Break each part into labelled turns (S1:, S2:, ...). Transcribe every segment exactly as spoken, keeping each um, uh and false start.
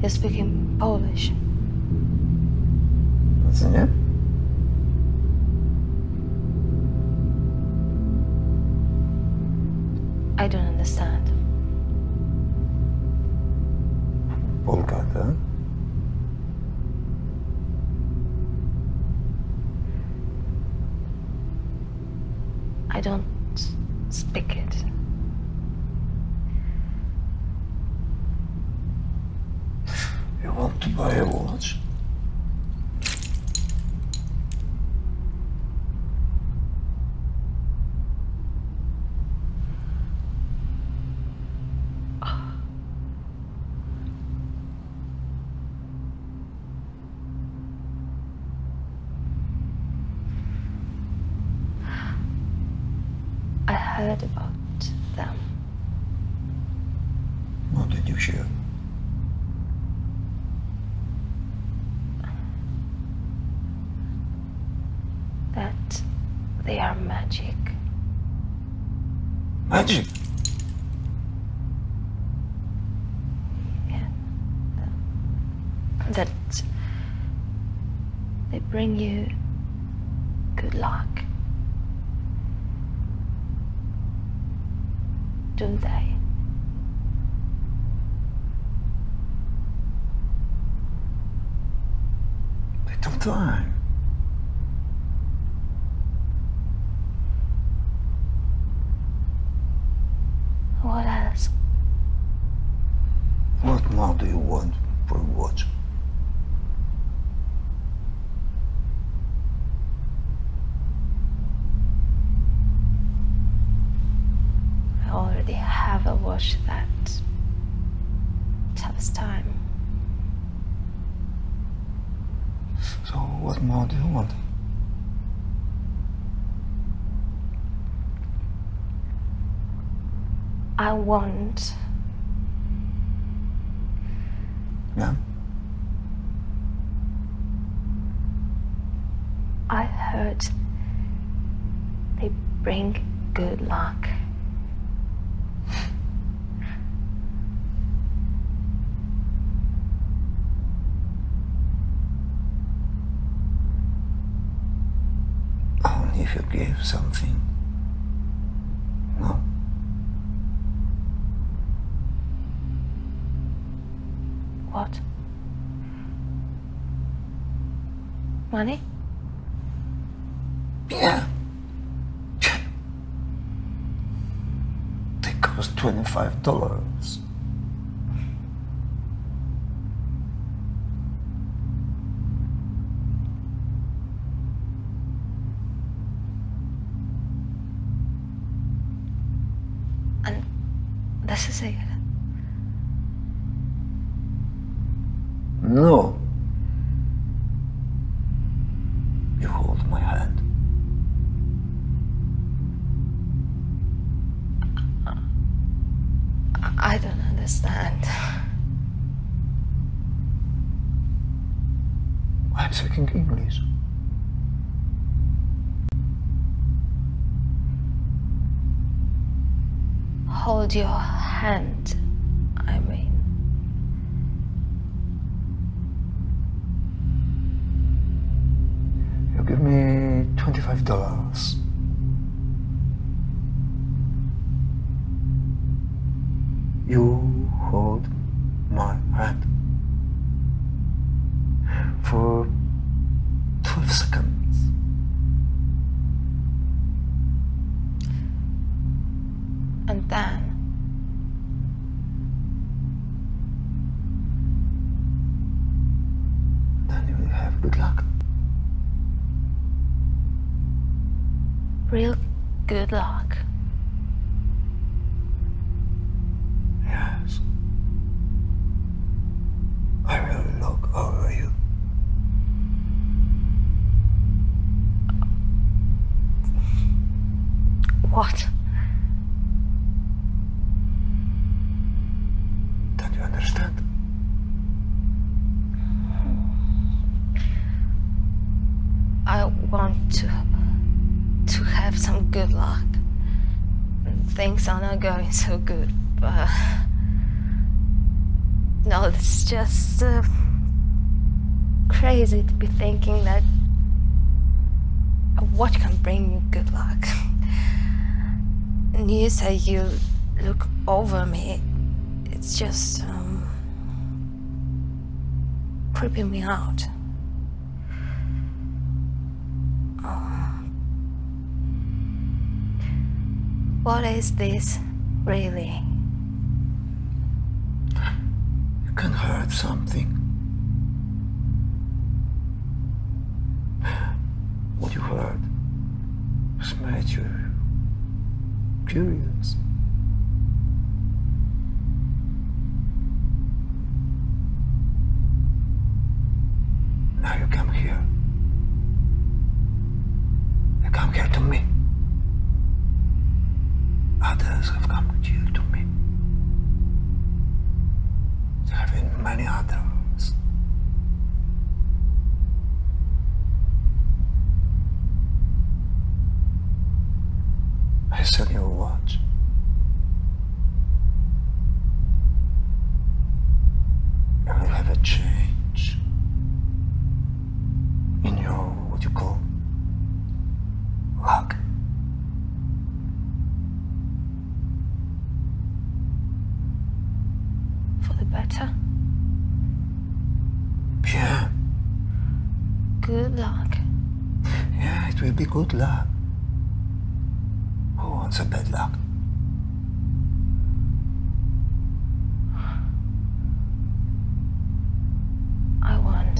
S1: You're speaking Polish.
S2: What's in it?
S1: I don't understand.
S2: Polka, tak?
S1: I don't speak it.
S2: You want to buy a watch?
S1: I heard about them.
S2: What did you hear?
S1: That they are magic.
S2: Magic?
S1: Yeah. That they bring you good luck. Do they?
S2: They took time.
S1: What else?
S2: What more do you want for a watch?
S1: I already have a watch that tells time.
S2: So what more do you want?
S1: I want.
S2: Yeah?
S1: I heard they bring good luck.
S2: Only if you give something. No?
S1: What? Money?
S2: Yeah. They cost twenty-five dollars.
S1: And this is it?
S2: No. You hold my hand.
S1: I don't understand.
S2: I'm speaking English.
S1: Hold your hand, I mean.
S2: You give me twenty-five dollars. You hold my hand for twelve seconds.
S1: And then
S2: Then you will have good luck.
S1: real good luck.
S2: Yes. I will look over you.
S1: What?
S2: Don't you understand?
S1: I want to to have some good luck. Things are not going so good, but No, it's just uh, crazy to be thinking that a watch can bring you good luck. And you say you look over me. It's just um, creeping me out. Um, what is this, really?
S2: You can hurt something. What you heard has made you curious. Now you come here. You come here to me. Others have come here to me. There have been many others. I sell you a watch. You will have a change in your, what you call, luck.
S1: For the better?
S2: Yeah.
S1: Good luck.
S2: Yeah, it will be good luck. Who wants a bad luck?
S1: I want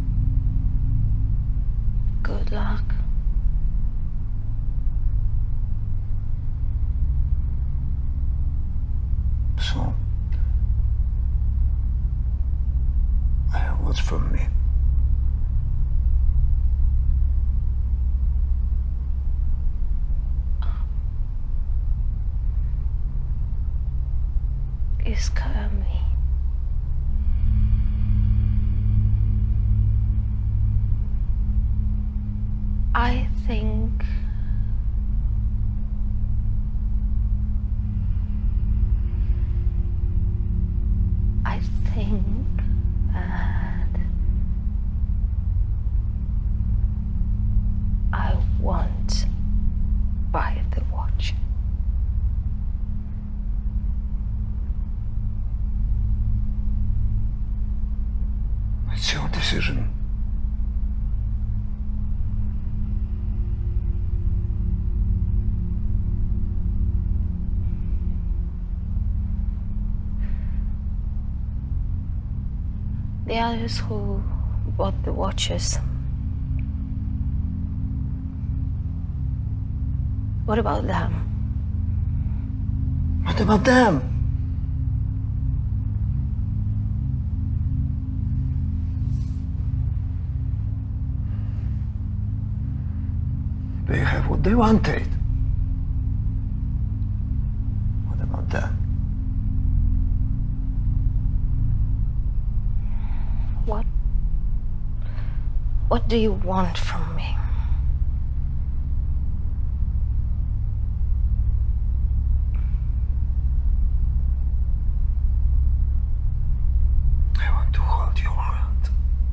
S1: good luck.
S2: So, I have what's from me.
S1: You scare me. I think I think that I won't buy the watch.
S2: It's your decision.
S1: The others who bought the watches. What about them?
S2: What about them? They have what they wanted. What about that?
S1: What? What do you want from me?
S2: I want to hold your hand.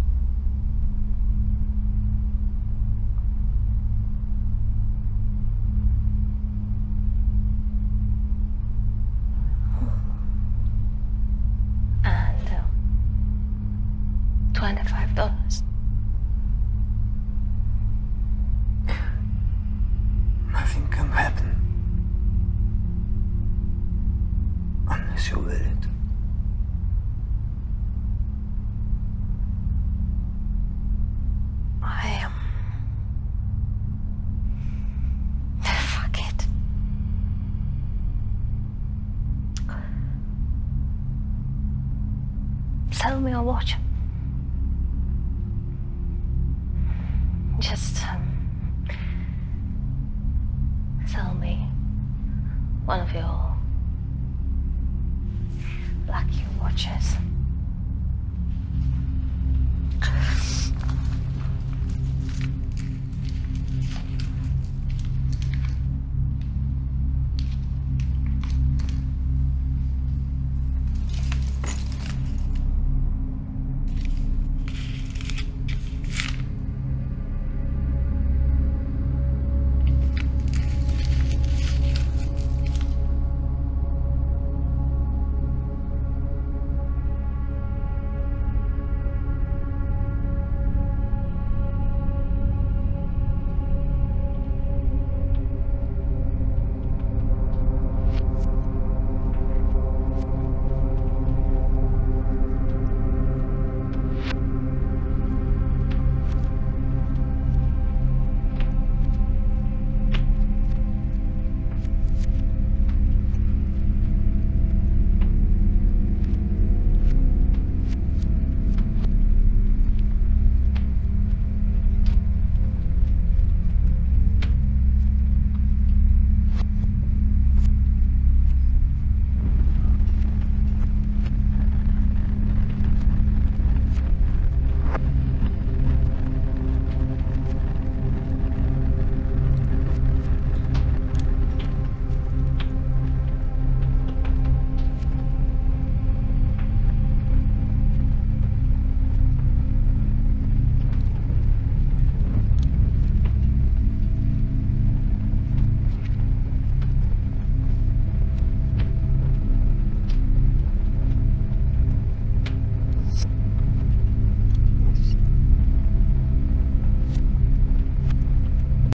S1: And uh, twenty-five dollars.
S2: Nothing can happen unless you will it.
S1: I am. Fuck it. Sell me a watch. Just um, sell me one of your lucky watches.